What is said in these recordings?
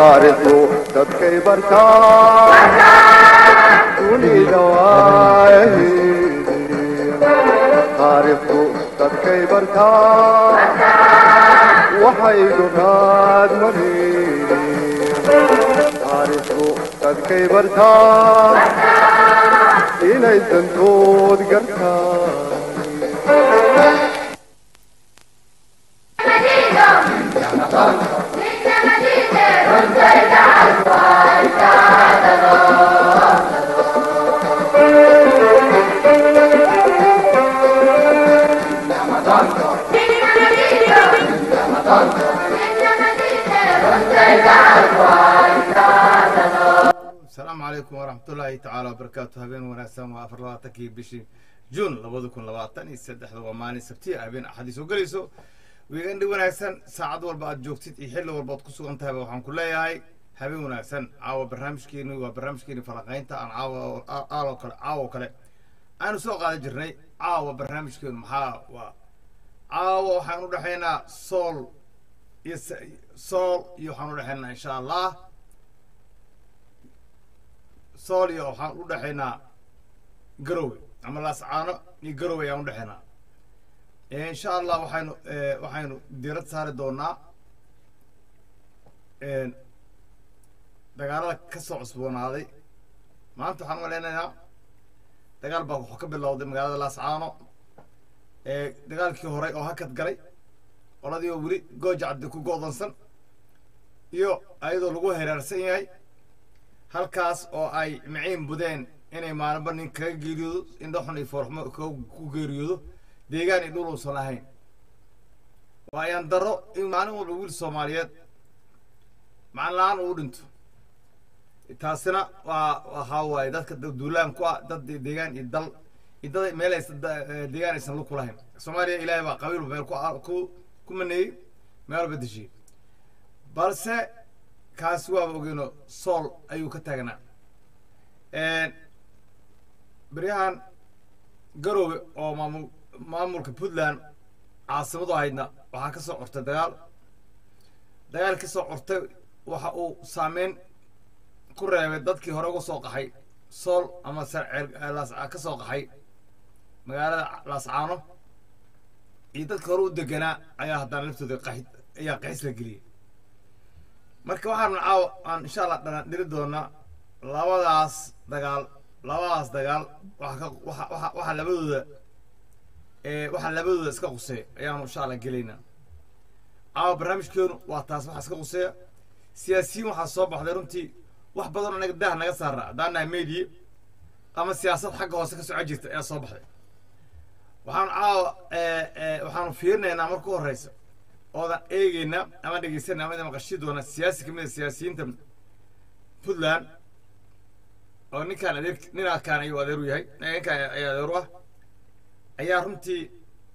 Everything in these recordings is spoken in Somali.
taariikhdu dadkay bartaan dunida waaye taariikhdu dadkay bartaan waxay dunaad marin taariikhdu dadkay bartaan inay dantood gartaan السلام عليكم ورحمة الله تعالى وبركاته. هبين وناسان وافرلاتكي بشي جون لبضكم لباطني السدح وماني سبتي هبين أحاديث وقليسو ويغندي وناسان ساعد والبعض جوكتيت يحل والبعض كسو انتهى وحان كلها هاي هبين وناسان عاوة برنامج كيني وبرنامج كيني فرقين تا عاوة كلا أنا سوق هذا جرني عاوة برنامج كيني محا عاوة وحانو دحينا صول يوحانو دحينا إن شاء الله صوليا waxaan u dhaxaynaa garowe ama laascaano iyo garowe ayaan u dhaxaynaa insha Allah waxaynu diirad saari doonaa dagaalada ka soo cusboonaaday maanta waxaan u leenaynaa dagaal baa wuxuu ka bilowday magaalada laascaano dagaalkii hore oo hakad galay qoladii oo weli gooja cadde ku go'doonsan iyo ayadoo lagu heeraarsan yahay halkaas oo ay maciin budeen inay maalinba nin kaga geeriyoodo indhaxun iyo foorxumo ku geeriyoodo deegaan iyo dhul uusan lahayn waa ayaan darro in maalin walba wiil Soomaaliyeed macaan la'aan uu dhinto taasina waxaa waaye dadka duulaan ku ah dad deegaan iyo dal iyo dad meel aysan deegaan aysan lu kulahayn Soomaaliya ilaahay baa qabiil meel ku maneeyay meel walba dishay balse kaas waa ogeyno sool ayuu ka taagnaa baryahan garowe oo maamulka Puntland caasimadu ahaydna waxaa ka soo qortay dagaal ka soo qortay waxa uu saameyn ku reebay dadkii hore uga soo qaxay sool ama ka soo qaxay magaalada laascaano iyo dadka hore u deganaa ayaa haddana laftooda qaxis la geliyay marka waxaan aan insha Allah dhanaan dhiri doonaa labadaas dagaal waxa labadooda iska quseeya ayaanu insha Allah gelaynaa barnaamijkeenu waa taas waxa iska quseeya siyaasiyiin waxaa soo baxday runtii wax badan anaga daah naga saara haddaan nahay media ama siyaasad xagga hoose ka socon jirta ayaa soo baxday waxaanu fiirinaynaa marka u horeysa oodan eegayna ama dhegeysanayna ama maqashii doona siyaasi kamid siyaasiyiinta Puntland oo ninkaan ayuu adeer u yahay ninkaan ayaa adeer u ah ayaa runtii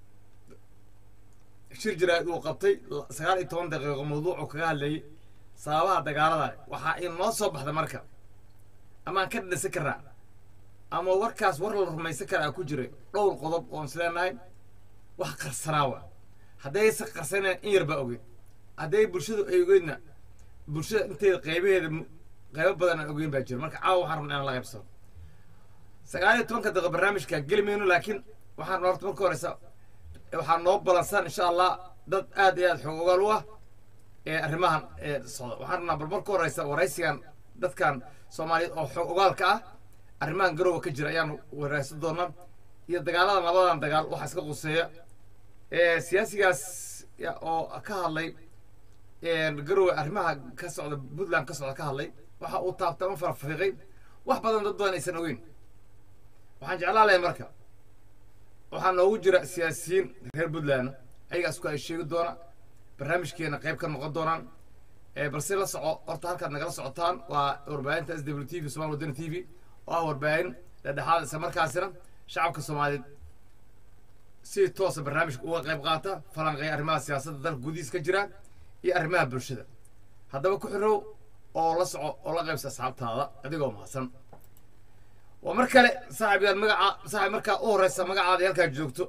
shir jiraad uu qabtay 19 daqiiqo mawduuc oo kaga hadlayay sababaha dagaalada waxa ay noo soo baxday marka ama aan ka dhasay karaa ama warkaas war la rumaysan karaa ku jiray dhowr qodob oo isleenahay wax qarsanaawa hadday qarsaneen in yarba ogeyd hadday bulshadu ay ogeydna bulshada inteeda qaybo badan aan ogeyn baa jira marka caawa waxaan rabnaa inaan la qaybsano 19 daqiiqo barnaamijka gelmayno laakiin waxaan horta marka horeysa waxaan noo balansan insha Allah dad aad iyo aad xoog ogaal u ah arrimahan socda waxaan rabnaa bal marka horeysa waraysigan dadkan Soomaaliyeed oo xoog ogaalka ah arrimahan garowe ka jira ayaan waraysan doonaa iyo dagaalada labadan dagaal waxa iska quseeya siyaasigaas oo ka hadlay garowe arrimaha ka socda Puntland ka socda ka hadlay waxa uu taabtay ama farfiiqay wax badan dad badan aysan ogeyn waxaan jeclahay marka waxaan noogu jira siyaasiyiin reer Puntland ayaga isku ay sheegi doona barnaamijkeena qayb ka noqon doonaan balse la soco horta halkaad nagala socotaan waa warbaahinta SWTV Soomaali Wadani TV oo warbaahin dhexdhexaad isla markaasina shacabka Soomaaliyeed si toos ah barnaamijka uga qayb qaata falanqeeya arrimaha siyaasadda dalka gudihiisa ka jira iyo arrimaha bulshada haddaba ku xirow oo la soco oo la qaybsa asxaabtaada adigoo mahadsan ومركله صاحب المقعة صاحب مركا أورس مقعة يلقى جوكتو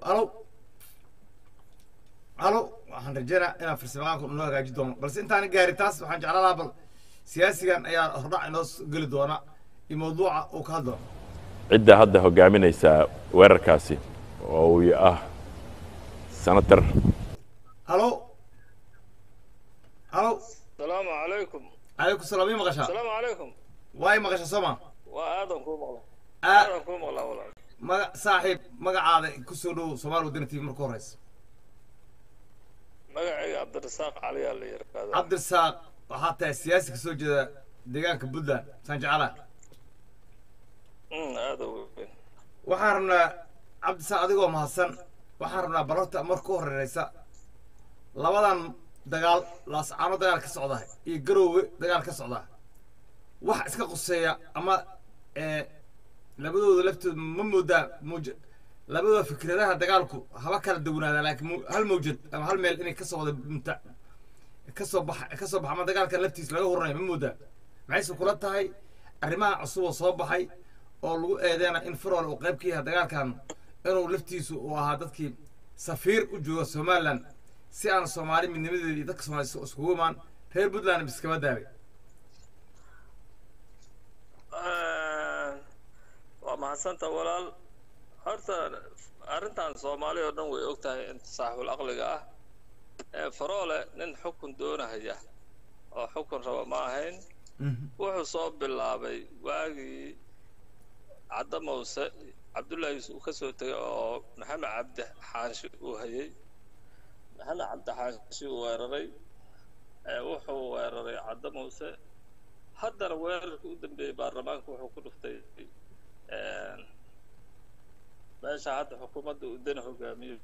ألو وحن رجعنا أنا في السماء كنا نلقى جدهم بس أنت أنا قاري تاس وحن جعل الله siyaasigan ayaa hordhac inoo geli doona iyo mawduuca uu ka hadlo cidda hadda hogaaminaysa weerarkaasi oo uu ah senator halo halo السلام عليكم. عليكم السلام مقشة السلام عليكم. واي مقشة سما وآدم كوم الله. آدم كوم الله والله. ما صاحب مقعد كسرو سومال ودنتي مركوريس مقعد عبد الرزاق علي اللي يركض. عبد الرزاق وحتى السياسي كسوج دقانك بدلان سانجعله هذا وين. وحارنا عبد الرزاق أديكو مهسن وحارنا بررت مركور الرئيسة لبدان dagaal laascaano dagaal ka socda iyo garoowe dagaal ka socda wax iska quseeya ama labadooda laftooda ma moodaa labadooda fikradaha dagaalku haba kala duwanaada laakiin hal mawjad ama hal meel inay ka soo wada inta ka soo bax ama dagaalka laftiisa laga horanayo ma moodaa maxayse kula tahay arrimaha cusub oo soo baxay oo lagu eedeena in Faroole uu qayb ka yahay dagaalkan inuu laftiisu uu ahaa dadkii safiir u jooga Somaliland si aan Soomaali midnimadeedii dadka Soomaali iskugu imaan reer Puntland biskama daaway waa mahadsantaa walaal horta arrintan Soomaali oo dhan way ogtahay in saaxiibul aqliga ah Faroole nin xukun doonaya oo xukun raba ma ahayn wuxuu soo bilaabay waagii Cadda Muuse Cabdullaahi uu ka soo tagay oo Maxamed Cabdi Xaashi uu hayay محمد عبد حاشي ويرري وحو ويرري عدم موسى حضر ويرر قدام ببرلمان وحو كدفتي ماشي هاد حكومة ودنا هجامية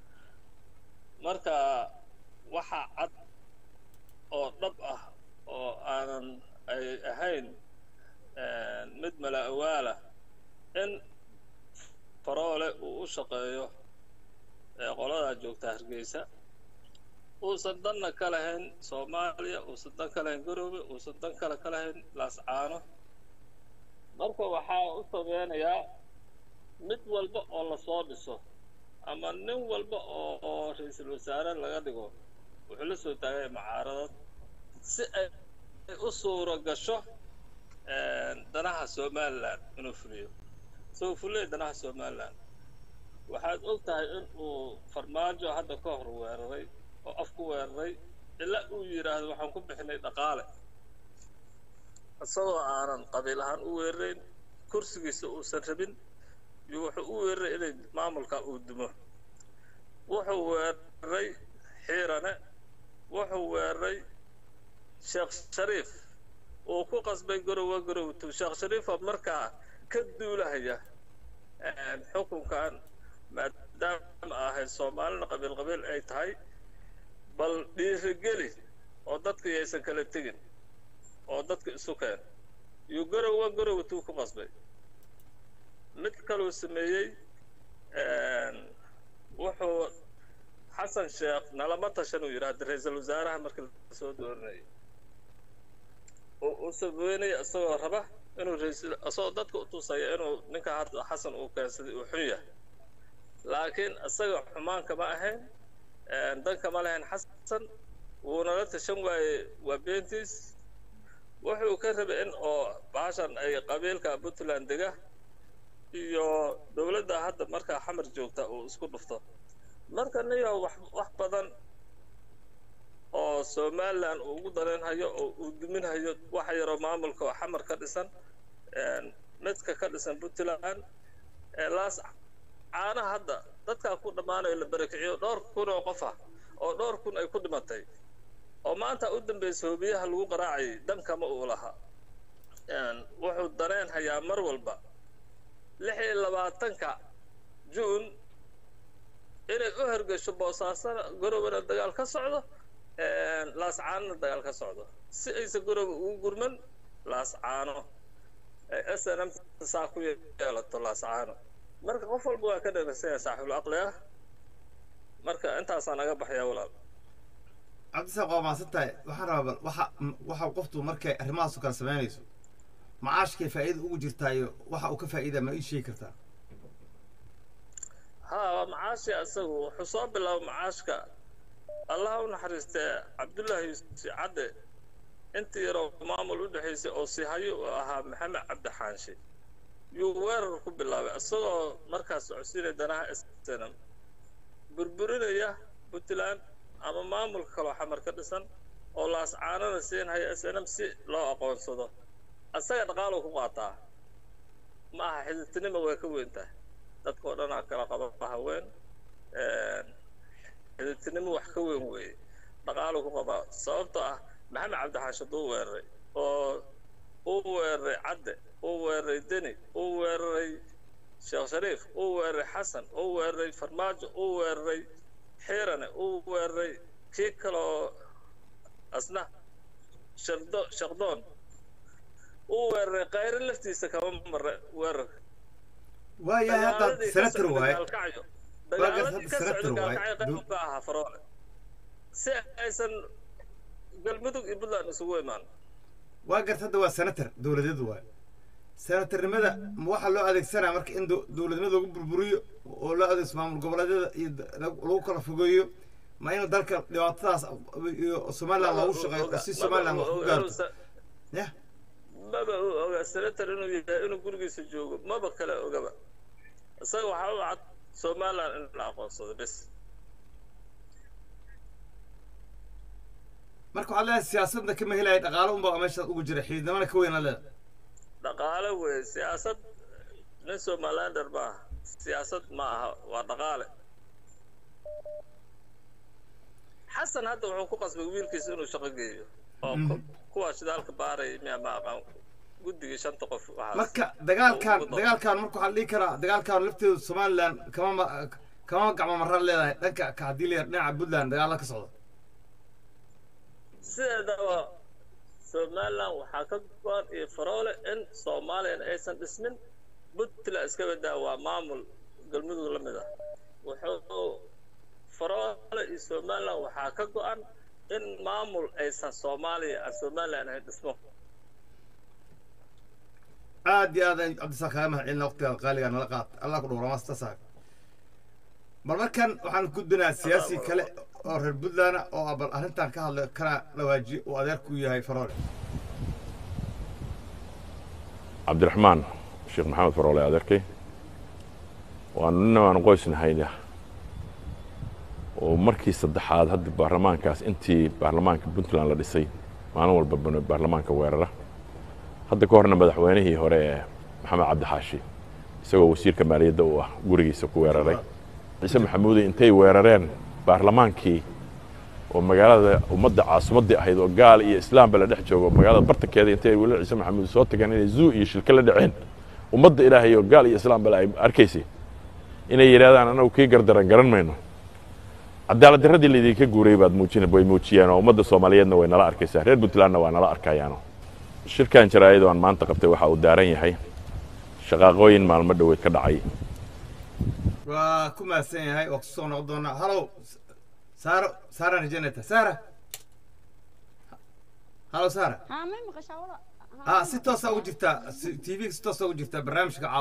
مركا وحا عد أو طبقة أو أنا أهين مدملة أولى إن Faroole uu u shaqeeyo qolada joogta Hargeysa uusan danna ka lahayn Soomaaliya uusan dan ka lahayn Garoowe uusan dan kale ka lahayn Laascaano marka waxaa u samaynayaa mid walba oo la soo dhiso ama nin walba oo ra'iisul wasaare laga dhigo wuxuu la soo taagay mucaaradad si ay u suuro gasho danaha Somaliland inuu fuliyo soo fulay danaha Somaliland waxaad ogtahay in uu farmaajo hadda ka hor weeraray oo afku weeraray ilaa uu yiraahdo waxaan ku bixinay dhaqaale asagoo aanan qabiil ahaan u weerayn kursigiisa uusan rabin iyo wuxuu u weeraray inay maamulka uu dumo wuxuu weeraray Xiirane wuxuu weeraray Sheekh Shariif oo ku qasbay Garoowe Sheekh Shariif markaa ka duulahaya xukunkan maadaama ahay Soomaalina qabiil ay tahay bal dhiirigeli oo dadka aysan kala tegin oo dadka isu keen iyo Garoowe ku qasbay mid kale uu sameeyay wuxuu Xasan Sheekh nalama tashan uu yiraahdo ra'iisul wasaaraha markii la soo dooranay oo sameeyay asagoo raba inuu asoo dadka u tusay inuu ninka hadda Xasan uu keensaday uu xun yahay laakiin asaga xumaan kama ahayn dan kama lahayn Xasan wuuna la tashan waayay waa beentis wuxuu ka rabay in oo baashan ay qabiilka Puntland dega iyo dawladda hadda marka xamar joogta oo isku dhufto marka niyo wax badan oo Somaliland ugu dareenhayo oo uu duminayo wax yar oo maamulka oo xamar ka dhisan midka ka dhisan Puntland Laascaano hadda dadka ku dhamaanay la barakiciyo dhowr kun oo qof ah oo dhowr kun ay ku dhimatay oo maanta u dambeysay hoobiyaha lagu qaraacay dankama uu lahaa wuxuu dareen hayaa mar walba 26 June inay u hergasho Boosaaso Garoowe dagaal ka socdo Laascaano dagaal ka socdo si aysan Garoowe ugu gurman Laascaano SNM saaku yeelato Laascaano marka qof walba waa ka dhageysanaya saaxiibul aqli ah marka intaas aan naga baxaya walaal cabdisaaq waa maasantahay waxaan rabaa waxa qoftu markay arrimahaas kala sameynayso macaashkay faa'iido ugu jirtaayo waxa uu ka faa'iidaa ma ii sheegi kartaa ها معاشي أسوي حصاب الله معاشك الله نحرسته عبد الله عده انت يرو مامل ودحيسي او سيهايو اها محمد عبد حانشي يو ويرر ku bilaabay asagoo markaas cusubay danaha SNM burburinaya Puntland ama maamul kale xamar ka dhisan oo laas caanana siinaya SNM si loo aqoonsado asaga dhaqaalo ku qaataa ma aha xididnimo way ka weyntaa dadka dhan kala qaba haween xididnimo wax ka weyn weey dhaqaalo ku qaba sababtoo ah maxamed cabdi xaashid uu weeraray oo uu weeraray cadde uu weeraray deni uu weeraray sheekh shariif uu weeraray xasan uu weeraray farmaajo uu weeraray xiirane uu weeraray kii kaloo asna shaqdoon uu weeraray qayr laftiisa kama marre weerar وايا هذا سنتر واي dagaaladii ka socda gaalkacyo qayb ka ahaa faroole si aysan galmudug iyo buntland isugu imaan واقرت هذا هو سنتر دولة واي سنتر لماذا واحد لو هذيك سنة مرك إن دولة لماذا بربريو ولا هذا اسمه القبلة لو كلا فوقيو ما ينو ذلك لو أطاس سومالا ما وش غير سي سومالا ما يا ما بقى سنتر إنه كل سجوج ما بكلا وجبا سوى حاول سومالا لا قصد بس marka waxa la siyaasadda kama helay dhaqaalaha baa meesha ugu jira xiidamana ka weyn la dhaqaale way siyaasad nin Somalilander baa siyaasad ma aha waa dhaqaale xasan hadda wuxuu ku qasbay wiilkiisa inuu shaqo geeyo oo kuwa shidaalka baaray ma aqaan guddiga shanta qof waxa marka dagaalkan marka waxa la dhigi karaa dagaalkan lafteedu Somaliland kama gacmo marar leedahay dhanka ka hadii leeyahay dhinaca Puntland dagaal ka socdo سيدا سومالان وحاكم قوان إفرولة إن سوماليان أيسان اسمين بطلع اسكبدا ومامل قلمدو لمدا وحاكم فرولة سومالان وحاكم قوان إن مامل أيسان سوماليان اسمه عادي هذا عبد الساق هامه عين وقت قال أنا لقات الله كله رماس تساق مركان وحن كدنا سياسي كله أو ربنا أو أبل أهنتان كهلا كنا لواجي وأدركوا ياهي فرولة عبد الرحمن الشيخ محمد فرولة أدركي وأننا نقول هيدا ومركي صدحات هاد البرلمان كاس أنتي برلمان كبنتلان لديسي ما أنا والبرلمان برلمان كويرة هاد كورنا مدحوينه هوري محمد عبد الحاشي سوى وزير كمالية دوة قرية سكويرة عيسى محمودي أنتي ويررين برلمانكي ومقالة ومدة عاصمة أحيد وقال إيه إسلام بلا دح جوجو مقالة برتك هذه أنتي ولا عيسى محمود صوت كان يزوق يشيل كل دعين ومدة إلهي وقال إيه إسلام بلا أركيسي إن يراد أنا وكي قرن منه عدالة الرد اللي ذيك قريبة موتشين بوي موتشيانو ومدة صومالية وين لا أركيسه ريد بنتلانا وين لا أركيانو الشركة إن شرايد وان منطقة بتوحى ودارين هاي شقاقوين مع المدة ويتكدعي وكما سين هاي وقصون غضونا هلو سارة نجنتها سارة هلو سارة ها مين مقشاورة ستة سو جبتها تي في 6 سو جبتها برنامج كعاو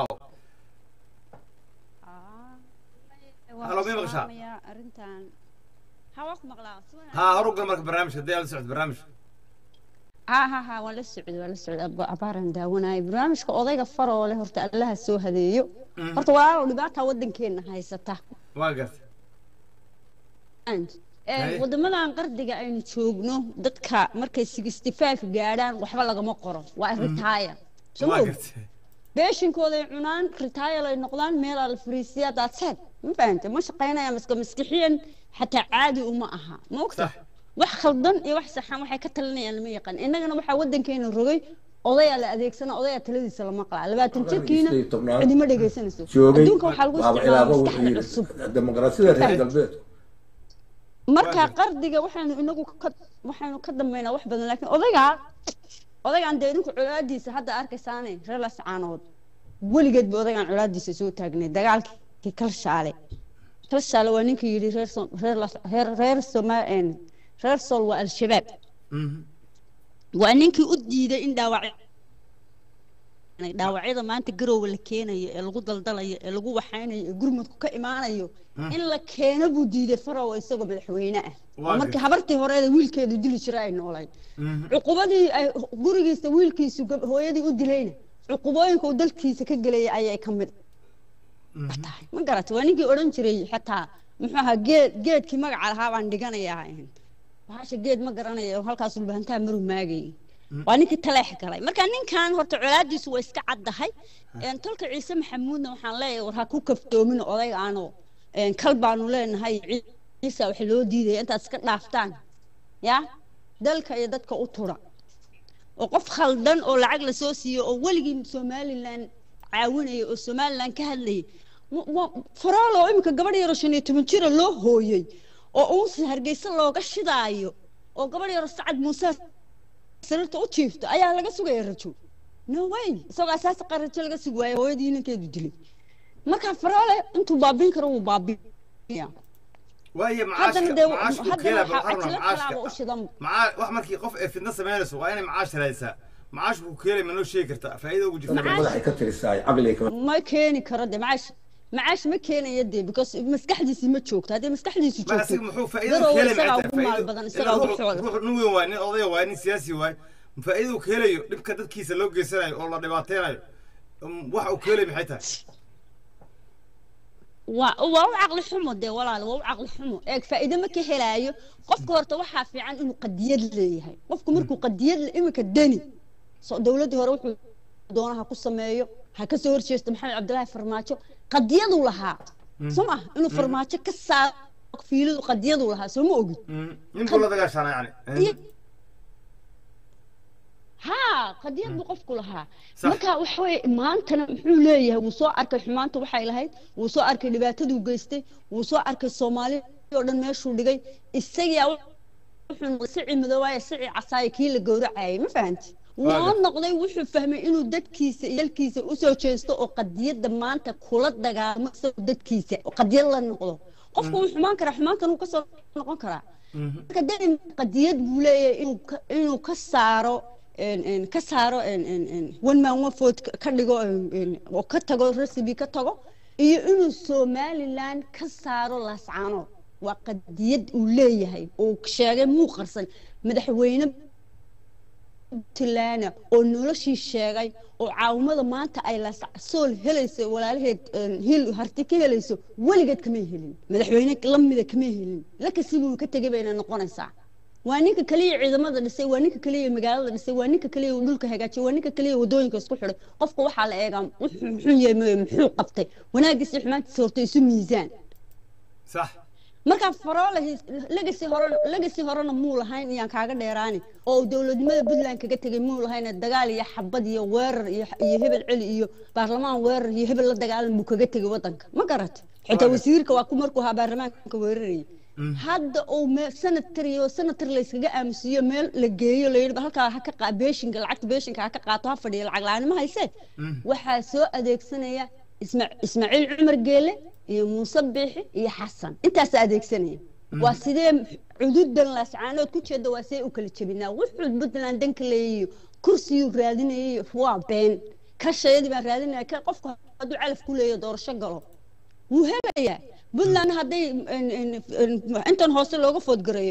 هلو مين مقشا أرنتان ها وقت مقلا هروق مرك برنامج هدي سعد برنامج ها ولا السعود عبارة داونا برنامج كأضيق فرو ولا هرت الله السوء هذيو هرت واو لبعتها ودن كينا هاي سته واقف أنت wadamadan qardiga aynu joogno dadka markay 65 gaaraan waxba laga ma qoro waa retire soo beeshinkooda cunaan retire ay noqdaan meel al friisiya dadsaad ma fahanteen ma shaqeynaya maskixiyan xataa caadi uma aha ma ogta wax khaldan iyo wax saxan waxay ka talinayaan lama yaqaan innagana waxa wadankeena rogay odaya la adeegsana odaya taladiisa lama qala 20 jirkiina cidima dhageysanayso adduunka waxa lagu isticmaalaa dimuqraasiyada reer galbeed marka qardiga waxaanu ka dambeynaa wax badan laakiin odaygaan deedinku culaadiisa hadda arkaysaanay reer la sacaanood weligeed buu odaygaan culaadiisa soo taagnay dagaalkii kalshaale waa ninkii yidhi reer sool waa al-shabaab waa ninkii u diiday in dhaawac dhaawacyada maanta garowga la keenayo ee lagu daldalayo ee lagu waxaynayo ee gurmudku ka imaanayo in la keeno buu diiday Farow isagoo madaxweyne ah markii habartii horeeda wiilkeedu dili jiray ay noolay cuqubadii gurigiisa wiilkiisu hooyadii u dilayna cuqubooyinka uu dalkiisa ka galay ayay ka mid tahay ma garat waa ninkii oran jiray xataa muxuu ahaa geedkii magaca lahaa baan dhiganayaa waxaasha geed ma garanayo halkaas u baahantaa maru maagay waa ninkii taleex galay marka ninkan horta colaadiisu way iska caddahay tolka Ciise Maxamuudna waxaan leeyahay war ha ku kaftoomin odayga aano kalbaanu leenahay Ciise wax loo diiday intaad iska dhaaftaan ya dalka iyo dadka u tura oo qof khaldan oo lacag la soo siiyo oo waligii Somaliland caawinaya oo Somaliland ka hadlay Faroolo imika gabadh yar oo 15 jir loo hooyay oo uu Hargeysa looga shidaayo oo gabadh yar Sacad Muuse سرت أوتشيفت أيها لقى سوق يرجو no way سوق أساس قررت لقى سوق ويا ودي إنك يدلي ما كان فراله أنتوا بابين كرو بابين وهي معاش كيلا بالقرن معاش واحد مركي قف في النص مارس وأنا معاش ليس معاش كيلا منو شيء كرت فايدة وجود معاش كتر الساعة عقلك ما كاني كرد معاش ما كان يدي بس مسكحديسي ما تشوكت هذه مسكحديسي تشوكت بس محو فايدة كيلا روح نوي وين قضية وين سياسي وين فايدة كيلا نبكي تدكيس لو جسنا والله نباتينا واحد كيلا بحيتها وعقل حمو ده ولا وعقل حمو إيه فايدة ما كهلايو قفك ورطة وحى في عن إنه قد يدلي هاي قفك مركو قد يدلي إمك الدني دولته روحوا دونها قصة مايو هكذا ورشيست محمد عبد الله فرماتشو قد يدو لها سمع إنه فرماتشو كسر فيلو قد يدو لها سمع أوجد ينقول هذا قاش أنا يعني ها قد يدو قفك لها مكا وحوي ما أنت محوليه وصو أرك حمانته وحي لهاي وصو أرك لباتد وجستي وصو أرك الصومالي يردن ماشوا لجي السجى وحن سعي مدوايا سعي عصاي كيل جورع عاي ما فهمت وأنا قضي وحنا فهمي إنه دت كيسة يلكيسة وسو تشيستو وقد ما أنت كلت دجا مقصود دت كيسة وقد يلا نقضه قفكم حمان كره حمان كانوا كسر نقون كره كده قد بولاي إنه كسروا إن كسروا إن وين ما هو فوت كدقوا وكتجوا رسبي كتجوا إنه سوماليلاند كسروا لسعانه وقد ولاي هاي وكشاجة مو خرسن مدحوينه تلانا ونولشي الشاقي وعاومة ما أنت أي لا سول هلسة ولا له هيل هرتكي هلسة ولا قد كميه هلين مدحوينك لم ذا كميه هلين لك سيبوا كتجي بين النقطة ساعة وانيك كلي عظام هذا السي وانيك كلي مجال السي وانيك كلي ودولك هجاتي وانيك كلي ودوينك اسكحر قفق وحال إيجام وحني محو قفتي وناقص حمات صورتي سو ميزان صح marka Faroole legacy horena muu lahayn iyaan kaaga dheeraani oo dawladnimada Puntland kaga tagay muu lahayn dagaal iyo xabad iyo weerar iyo hebel cili iyo baarlamaan weerar iyo hebel la dagaalan buu kaga tagay wadanka ma garat xitaa wasiirka waa ku markuu ha baarlamaanka weeraray hadda oo senator la iskaga aamusiyo meel la geeyo la yiraahdo halka ha ka qaabeeshinka lacagta beeshinka ha ka qaato ha fadhiyo lacag la'aan ma hayse waxa soo adeegsanaya Ismaaciil Cumar Geele iyo Muuse Biixi iyo Xasan intaas adeegsanaya waa sidee xuduudan la sacaanood ku jeedo waa say u kala jabinaa wuxuu Puntland danka leeyahay kursiyo raadinayay waa been ka shaydi baan raadinay ka qofka haduu calaf ku leeyahay doorasho galo wuu helaya Puntland haday intan hoose looga food gareeyo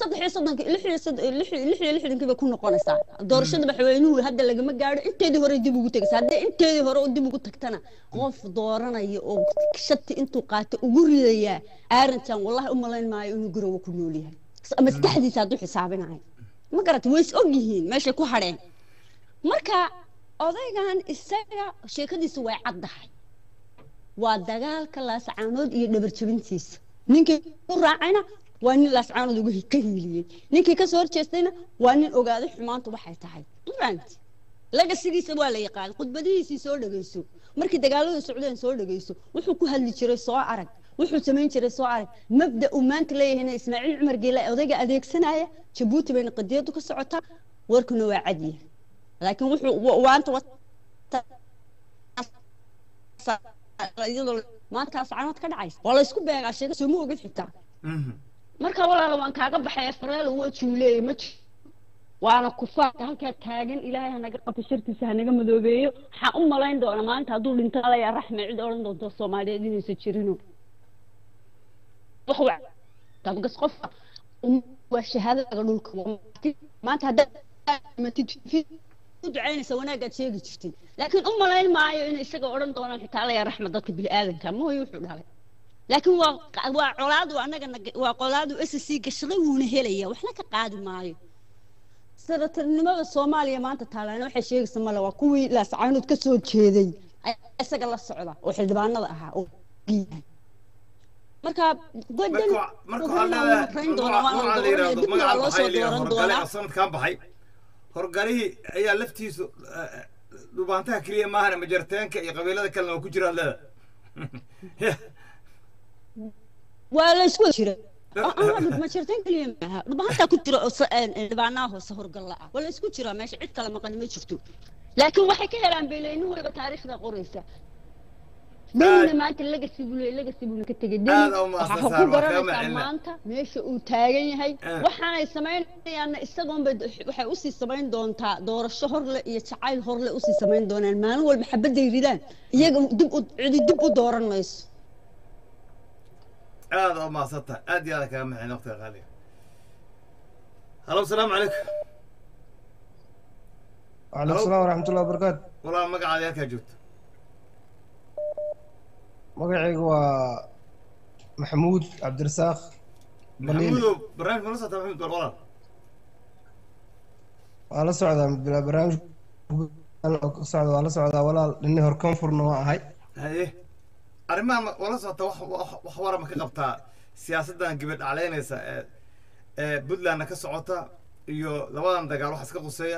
36 ba ku noqonaysaa doorashada madaxweynuhu hadda laga ma gaaro inteedii hore dib ugu tagaysaa hadda inteedii hore dib ugu tagtana qof dooranayo oo shati intuu qaato ugu ridaya aarintan wallahi u malayn maayo inuu garowo ku nool yahay maskaxdiisa haduu xisaabinayo ma garat way og yihiin meesha ku hadheen marka odaygan isaga sheekadiisu way caddahay waa dagaalka la sacaanood iyo dhabar jabintiisa ninkii u raacayna waa nin laascaanood ugu ka hiiliyay ninkii ka soo horjeestayna waa nin ogaaday xumaantu waxay tahay durant laga sigiisa waa la yaqaan khudbadihiisa soo dhageyso markii dagaaladu socdeen soo dhageyso wuxuu ku hadli jiray soo arag wuxuu sameyn jiray soo arag mabda uu maanta leeyahay Ismaaciil Cumar Geele odayga adeegsanaya Djibouti bayna qadiyadu ka socotaa warkuna waa cadiya laakiin wuxuu waanta maanta laascaanood ka dhacaysa wala isku beegaa sheega soo ma ogid xitaa marka walaal waan kaaga baxay Faroole uu juuleeyay ma waana kufaarka halkaa taagan ilaahay hanaga qabto shartiisa hanaga madoobeeyo waxaan u malayn doonaa maanta hadduu dhinto alaya raxme cid odhan doonto soomaaliyeed inaysan jirino wax tabgas qofka waa shahaadada dhulka maanta haddaad ducaynaysa wanaagaad sheegi jirtay laakiin u malayn maayo in isaga odhan doonaan xitaa alaya raxme dadka bini'aadanka mooyo wuxuu dhalay laakiin waa colaadu annagana waa colaadu SSC gashay wuuna helaya waxna ka qaadi maayo sanatarnimada Soomaaliya maanta taalayna waxay sheegaysaa mala waa kuwii la sacaanood ka soo jeeday isaga la socda oo xildhibaanada ahaa oo marka godan sanadkan baxay horgalihii ayaa laftiisu dhubaantaha kaliya maahana majarteenka iyo qabiilada kalena oo ku jira leeda waa la isku jira ما شرتين كلية معها ربما كنت ربعناه سهرقلا ولا اسكو جرا ماشي عد كلام قال ما شفتو لكن waxay ka helaan beelaynu wada taariikhda qoraysa min ma talaga sibulu ka tagay waxa ku garanaysaa maanta meesha uu taagan yahay waxaanay sameynayaan isagoon waxay u sii sameyn doontaa doorasho horle iyo jacayl horle u sii sameyn doonaan maalin walba xabaday ridaan iyaga dib u dooran mayso هذا ما صدق أدي هذا كلام معي نقطة غالية. هلا السلام عليكم. وعليكم السلام ورحمة الله وبركاته. والله مقعد ياك يا جود. مقعي هو محمود عبد الرزاق. محمود برنامج منصة محمود والله. على صعدة بلا برنامج صعدة على صعدة ولا لأنه هركون فرنوا هاي. هاي. arrimaha wala socota wax warama ka qabtaa siyaasaddan gabadh caleynaysa ee Puntland ka socota iyo labadan dagaal wax iska quseeya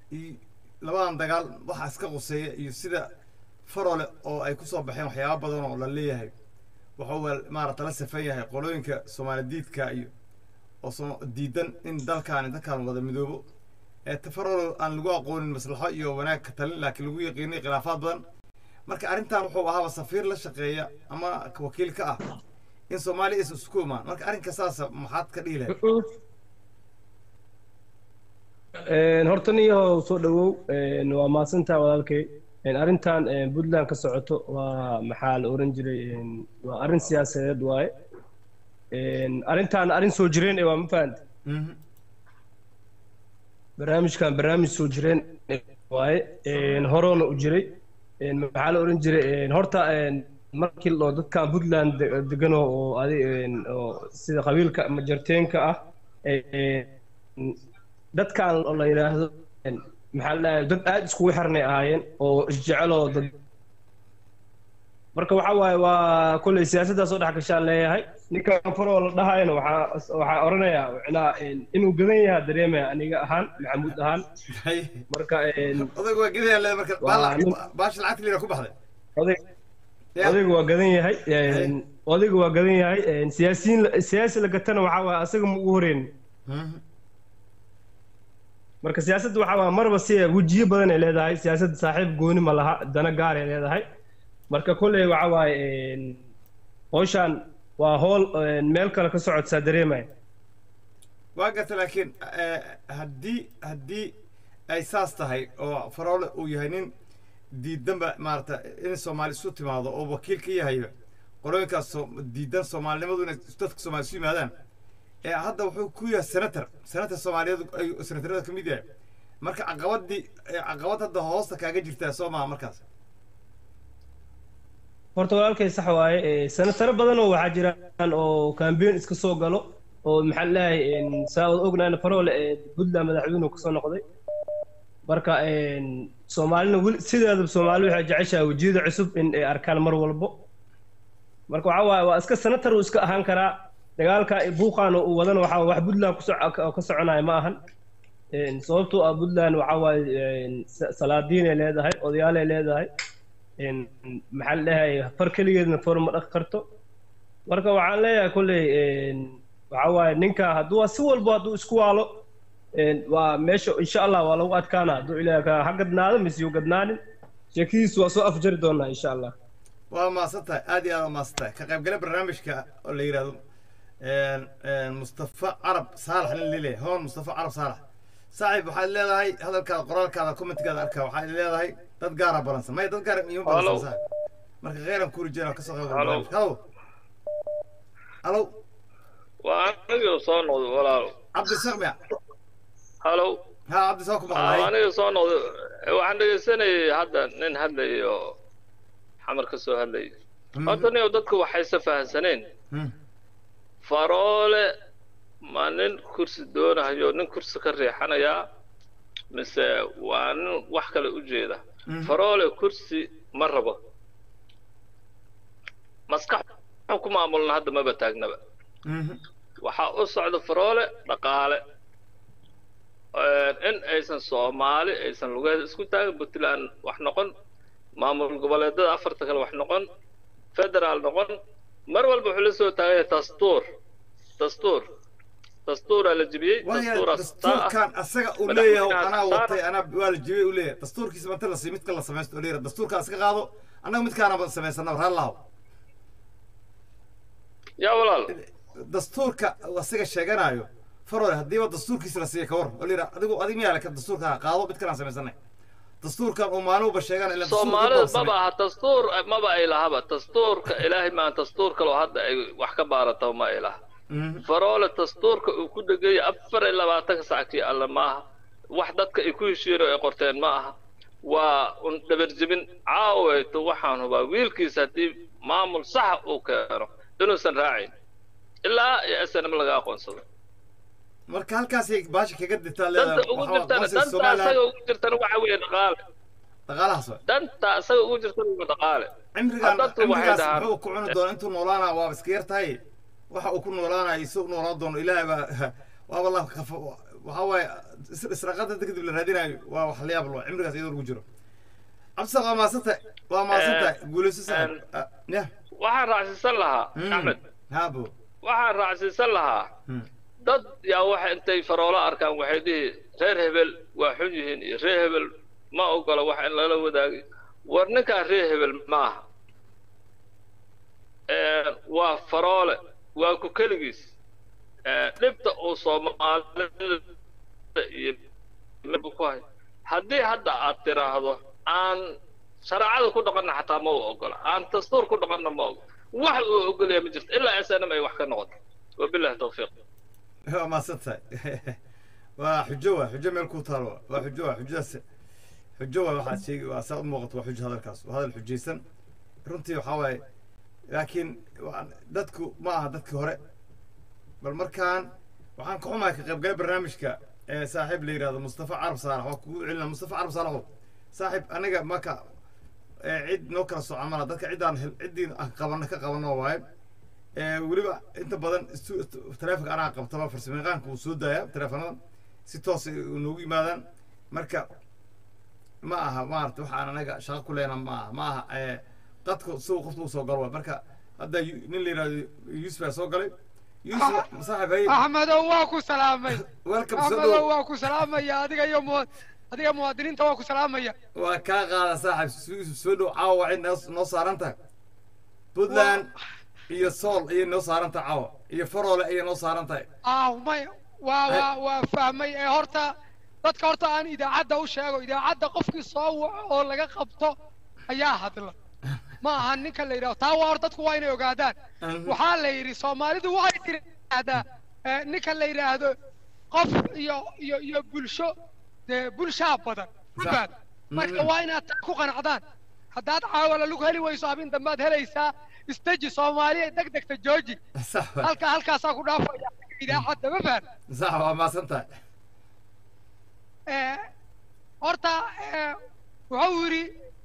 iyo sida farole oo ay ku soo baxeen waxyaabo badan oo la leeyahay wuxuu maarata la safan yahay qolooyinka Soomaalidiidka iyo oo soo diidan in dalkan wada midoobo ee tafarol aan lagu aqoonin maslaxo iyo wanaag ka talin laakiin lagu yaqiinay khilaafaad badan marka arintan wuxuu ahaa safiir la shaqeeya ama wakiil ka ah in Soomaaliya isku imaan marka arinka saasa maxaad ka dhiilay hortaniyo soo dhawow waa maasantaa walaalkay arintan Puntland ka socoto waa maxaa la oran jiray waa arin siyaasadeed waaye arintan arin soo jireen waa ma fahanti barnaamij soo jireen waaye horoona u jiray maxaa la oran jiray horta markii loo dadka Puntland degan oo sida qabiilka majarteenka ah dadkan la yiraahdo maxaa la dad aad isku xirnay ahaayeen oo isjecel oo dad marka waxa waaye waa kulay siyaasadda soo dhax gashaan leeyahay ninka faroo la dhahayna waxa oranaya inuu gadan yahay dareemaya aniga ahaan maxamuud ahaan marka odaygu waa gadan yahay marka baash lacag liira ku baxday odaygu waa gadan yahay siyaasi la gatana waxa waaye asaga ma ugu horeen marka siyaasaddu waxa waa marba si wajiyo badan ay leedahay siyaasadda saaxiib gooni ma laha dana gaar ay leedahay marka kulay waxa waaye howshan waa hool meel kale ka socodsa dareemay waa garta laakiin haddii ay saas tahay oo farole uu yahay nin diidanba maarata in Soomaali isu timaado oo wakiil ka yahay qolooyinkaas diidan Soomaalinimadu in dadka Soomaali isu yimaadaan hadda wuxuu ku yahay senator Soomaaliyeed ay senatorada ka mid yahay marka caqabad hadda hoosta kaaga jirtaa Soomaaliya markaas horta walaalkay sax waaye senataro badan oo waxa jiraan oo campaign iska soo galo oo maxaa leeyahay saawad ognaana farole Puntland madaxweynuhu ka soo noqday marka Soomaalina sideeda Soomaali waxay jeceshahay wajiyada cusub in ay arkaan mar walba marka waxa waaye waa iska senator uu iska ahaan karaa dagaalka buuqan uu wadana waxa wax Puntland ka soconay ma ahan sababtoo ah Puntland waxa waaye salaadiin ay leedahay odayaal ay leedahay maxaa leeyahay far kaligeedna forma dhaq karto marka waxaan leeyahay kulay waxa waaye ninka hadduu si walba hadduu isku waalo waa meesha insha Allah waa lagu adkaana hadduu ilaahay ka hagadnaado misiyo gadnaanin sheekiisu waa soo afjari doonaa insha Allah waa maasantahay aad iyo aad maasantahay ka qaybgale barnaamijka oo la yiraahdo Mustafa Arab Saalax lilay hoon Mustafa Arab Saalax صاحب waxaad leedahay hadalkaada qoraalkaada commentigaada arkaa waxaad leedahay dad gaara balansan may dad gaar iyo balansan sax marka qeyran ku rijana ka soo qayb halo halo waa aniga soo noqdo walaalo cabdi saqmiya halo ha cabdi soo ku maqlay aniga soo noqdo waxaan dhageysanay hadda nin hadlayo xamar ka soo hadlay hadda nin dadku waxay safahansaneen faroole ma nin kursi doonayo nin kursi ka riixanaya mise waa nin wax kale u jeeda faroole kursi ma rabo maskax ku maamulna hadda maba taagnaba waxaa u socda faroole dhaqaale in aysan soomaali aysan lugeeda isku taagin puntland wax noqon maamul goboleedada afarta kale wax noqon federaal noqon mar walba wuxuu la soo taagaya dastuur la jibiyey dastuurkan asaga uu leeyahay anaa watay anaa waa la jibiyey uu leeyahay dastuurkiisa manta la midka la samaysto oo leeyahay dastuurka iska qaado annaga midkaanaba samaysana war halaw yaa walaal dastuurka asaga sheeganayo farole haddiiba dastuurkiisa la siiya ka war oo leeyahay adigu miyaa laka dastuurka qaado midkaan samaysanay dastuurkan uu maanuuba sheegan ila soomaalida maba aha dastuur maba ay lahaba dastuurka ilaahay maan dastuur kale oo hadda ay wax ka baarato ma ay laha faroole dastuurka uu ku dhegay 24 saacadii alla maaha wax dadka ay ku heshiiro ay qorteen ma aha waa un dabarjibin caawayto waxaan hubaa wiilkiisa haddii maamul sax uu keeno inuusan raacin ilaa SNM laga aqoonsado marka halkaas ay baasha kaga dintaa leedahay danta ugu jirtana waxa weeye dhaqaalahaas danta asaga ugu jirtana waa dhaqaale cimrigan wuxuu ku cuni doona intuu noolaana waa iska yartahay waxa uu ku noolaanayo isoo noolaan doono ilaahay baa والله وهو إسرقات تكذب للهدينا وحلياب الله عمرك سيدور وجره أبصق ما سنت وما سنت قولوا سسر نه waxaan raacsiisan lahaa axmed haabo waxaan raacsiisan lahaa dad yaa waxa intay faroola arkaan waxay dhihi reer hebel waa xun yihiin iyo reer hebel ma ogola wax in lala wadaagay war ninkaa reer hebel maaha waa faroole waa ku keligiis dhibta uu soomaalida iyo ku hay haddii hadda aad tiraahdo aan شرعه كل قلنا حتى ما أقول عن تصدر كل قلنا ما أقول واحد أقول يا مجلس إلا إنسان ما يوحك النقط وبالله التوفيق هو ما صدق وحجوه حجة من الكوتار وحجوه حجوه واحد شيء وأسأل مغط وحج هذا الكاس وهذا الحجيسن رنتي وحواي لكن دتكو ما دتكو هرق بالمركان وحن كحوما قبل برنامجك صاحب لي هذا مصطفى عرب صالح وعلنا مصطفى عرب صالح صاحب أنا ما كا عيد نوكر سو عمله ذاك عيد عن عيدين قبلنا وايد ولبا أنت بدن تلافك أنا قبضتها في سميغان كوسود ده تلافنا ستوس نوجي ماذا مركب معها ما أرتوح أنا نجا شغل كلنا معها قد سوق خطو سوق قروة مركب هذا نيل يوسف سوق قريب يوسف صاحب هاي أحمد أواكو سلامي أحمد أواكو سلامي يا هذيك يوم هذيك مواطنين تواكو سلامي وكاغا صاحب سودو عاو عندنا نصارنتك بودلان هي صول هي نصارنتا عاو هي فرول هي نصارنتا ما وفهمي هورتا dadka horta aan idaacada u sheego idaacada qofkii soo waco oo laga qabto ayaa hadla ma aha ninka la yiraahdo taa waa dadku waa inay ogaadaan waxa la yiri Soomaalidu waxay tiraahdaa ninka la yiraahdo qof iyo bulsho bulsha badan marka waa inaad ku qanacdaan haddaad caawala lagu heli wayso abin dambaad helaysaa istaji Soomaaliya degdegta jooji halkaas ku dhaafaya idaacada ma fahad sax waa ma santa horta wuxuu yiri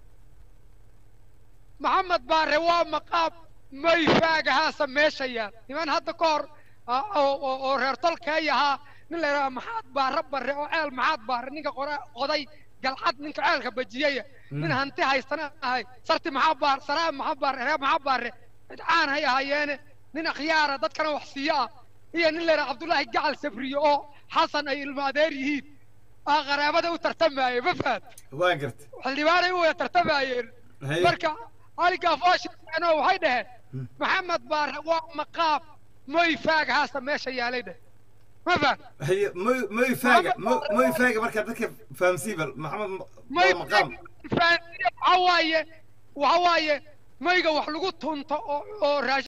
Maxamed Baare waa maqaab may faagaha sameeshaya niman hadda ka hor oo reer tolkeeyaha nin la yiraahdo maxaad baare bare oo ceel maxaad baare ninka qoday galcad ninka ceelka bajiyay nin hanti haystana ahay sarti maxaa baar salaam maxaa baar reer maxaa baare caan hay ahaayeen nin akhyaara dadkana wax siiya iyo nin la yiraahdo Cabdullaahi Gacal Sabriyo oo Xasan ay ilmaadeer yihiin qaraabada u tartamayay ma fahad waan gartay xildhibaanay u tartamayeen marka halka faash ana waxay dhahay Maxamed Baare waa maqaab may faagaha sameesha yaalay ما فاهم هي ما يفاجئ ما يفاجئ مركز ذاك فاهم سيبل محمد مقام وهوايه ما يجا wax lagu tunto oo raashin